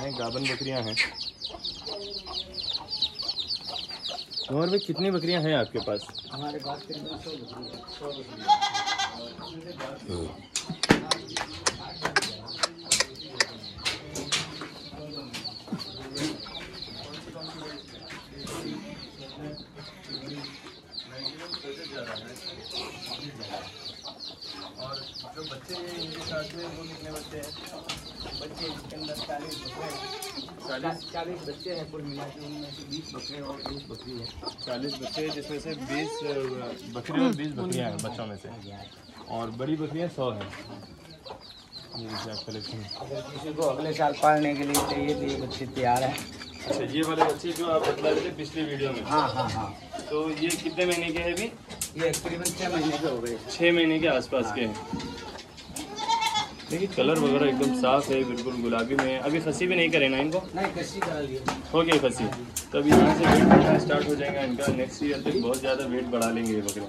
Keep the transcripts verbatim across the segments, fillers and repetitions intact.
हैं, गाबन बकरियां हैं। नौर में कितनी बकरियां हैं आपके पास? हमारे पास करीबन सौ बकरियां सौ बकरियां और जो बच्चे हैं इनके साथ में वो कितने बच्चे हैं? बच्चे इसके अंदर चालीस बकरे चालीस चालीस बच्चे हैं कुल मिला के, उनमें से बीस बकरे और बीस बकरी है। चालीस बच्चे हैं जिसमें से बीस बकरे और बीस बकरियां हैं बच्चों में से, और बड़ी बकरियां सौ हैं। ये देखिए आप कलेक्शन। अगर किसी को अगले साल पालने के लिए चाहिए तो ये बच्चे तैयार हैं। अच्छा, ये वाले बच्चे जो आप बता रहे थे पिछली वीडियो में, हाँ हाँ हाँ, तो ये कितने महीने के हैं अभी? ये करीबन छः महीने के हो गए। छः महीने के आसपास के हैं। देखिए कलर वगैरह एकदम साफ है, बिल्कुल गुलाबी में है। अभी खसी भी नहीं करे ना इनको? नहीं, कसी करा लिए हो गई खसी, तो अभी यहाँ से वेट बढ़ना स्टार्ट हो जाएगा इनका। नेक्स्ट ईयर तक बहुत ज़्यादा वेट बढ़ा लेंगे ये बकरियाँ।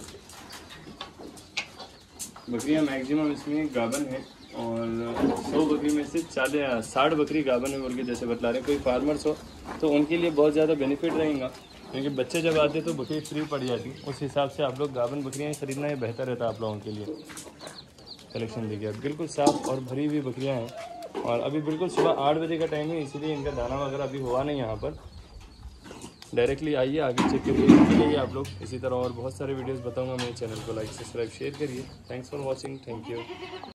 बकरियाँ मैक्सिमम इसमें गाबन है, और सौ बकरी में से चालीस साठ बकरी गाबन है मुर्गे जैसे बतला रहे हैं। कोई फार्मर्स हो तो उनके लिए बहुत ज़्यादा बेनिफिट रहेगा, क्योंकि बच्चे जब आते तो बकरी फ्री पड़ जाती। उस हिसाब से आप लोग गाबन बकरियाँ खरीदना ही बेहतर रहता है आप लोगों के लिए। कलेक्शन देखिए बिल्कुल साफ़ और भरी हुई बकरियाँ हैं, और अभी बिल्कुल सुबह आठ बजे का टाइम है, इसीलिए इनका दाना वगैरह अभी हुआ नहीं यहाँ पर। डायरेक्टली आइए, आगे चेक करके मिलेंगे आप लोग। इसी तरह और बहुत सारे वीडियोस बताऊंगा। मेरे चैनल को लाइक सब्सक्राइब शेयर करिए। Thanks for watching, thank you.